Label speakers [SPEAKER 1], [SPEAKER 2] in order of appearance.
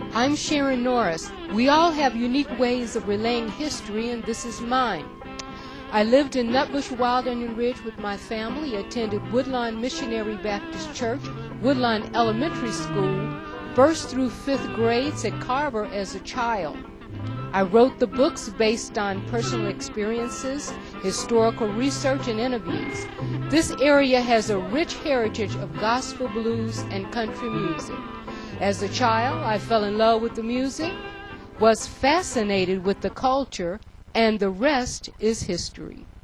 [SPEAKER 1] I'm Sharon Norris. We all have unique ways of relaying history, and this is mine. I lived in Nutbush, Wilding Ridge with my family, attended Woodlawn Missionary Baptist Church, Woodlawn Elementary School, burst through 5th grades at Carver as a child. I wrote the books based on personal experiences, historical research, and interviews. This area has a rich heritage of gospel, blues, and country music. As a child, I fell in love with the music, was fascinated with the culture, and the rest is history.